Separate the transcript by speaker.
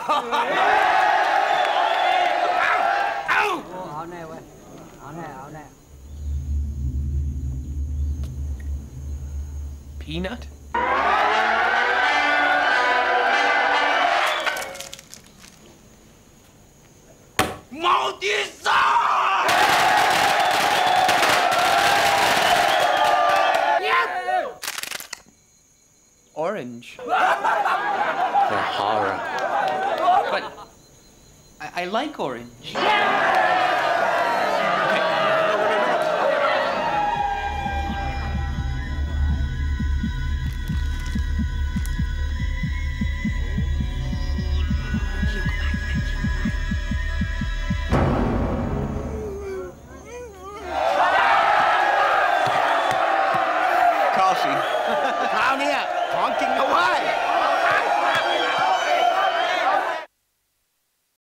Speaker 1: เอาแน่เว้ยเอาแน่เอาแน่
Speaker 2: Peanut?
Speaker 3: Maldição!
Speaker 2: Orange.
Speaker 3: For horror.
Speaker 2: But I like orange.
Speaker 3: Coffee. คราวนี้ของจริงนะเว้ย